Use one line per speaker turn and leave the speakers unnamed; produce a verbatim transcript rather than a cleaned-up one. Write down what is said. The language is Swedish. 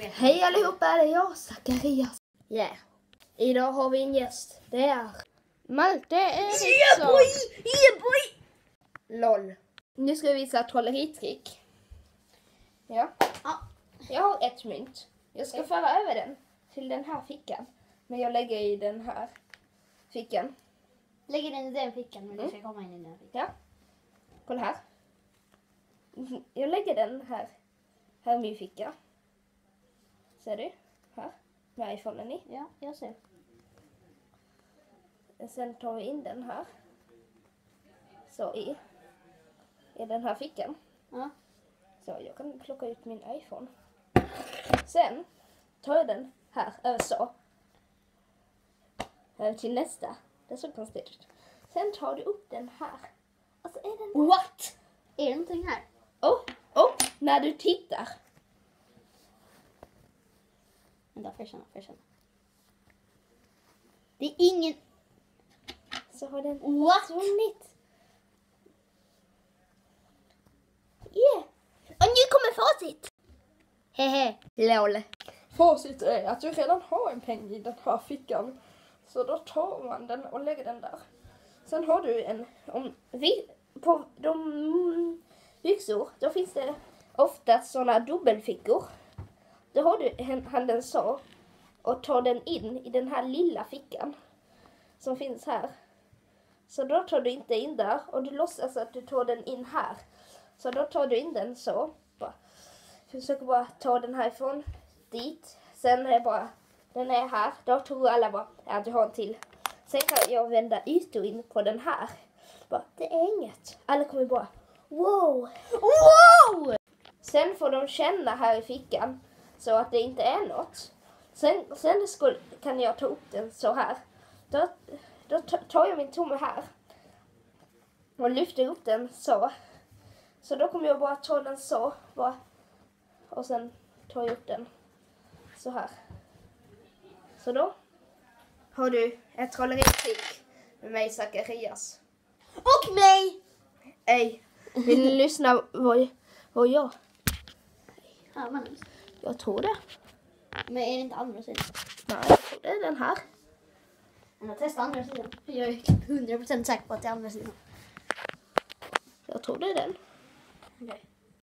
Hej allihopa, det är jag, Zacharias. Ja, yeah. Idag har vi en gäst. Det är Malte Eriksson.
Yeah boy! Yeah boy!
Lol. Nu ska vi visa trolleritrick. Ja.
Ja.
Jag har ett mynt. Jag ska föra över den till den här fickan. Men jag lägger i den här fickan.
Lägger den i den fickan men mm. det ska komma in i den fickan.
Ja. Kolla här. Jag lägger den här. Här är min ficka. Ser du? Här. Med iPhonen i.
Ja, jag ser.
Sen tar vi in den här. Så i. I den här fickan.
Ja.
Så jag kan plocka ut min iPhone. Sen tar jag den här över så. Över till nästa. Det är så konstigt. Sen tar du upp den här. Alltså är den...
What? Är det någonting här?
Oh, oh, när du tittar.
Vänta, får jag känna, får jag känna. Det är ingen...
Så har den
What?
Svunit. Yeah. Och nu kommer facit. Hehe, lol. Facit är att du redan har en peng i den här fickan. Så då tar man den och lägger den där. Sen har du en... Om vi, på de byxor, då finns det ofta såna dubbelfickor. Då har du handen så och tar den in i den här lilla fickan som finns här. Så då tar du inte in där och du låtsas att du tar den in här. Så då tar du in den så. Bara. Försöker bara ta den härifrån dit. Sen är bara, den är här. Då tror alla bara att du har en till. Sen kan jag vända ut och in på den här. Bara, det är inget. Alla kommer bara, wow! Wow! Sen får de känna här i fickan. Så att det inte är något. Sen, sen skulle, kan jag ta upp den så här. Då, då tar jag min tumme här. Och lyfter upp den så. Så då kommer jag bara ta den så. Bara, och sen tar jag upp den så här. Så då har du ett trolleritrick med mig, Zacharias.
Och mig!
Ej, vill ni lyssna vad, vad jag...
Ja, men...
Jag tror det.
Men är det inte andra sidan?
Nej, jag tror det är den här.
Jag testar andra sidan. Jag är hundra procent säker på att det är andra sidan.
Jag tror det är den.
Okej. Okay.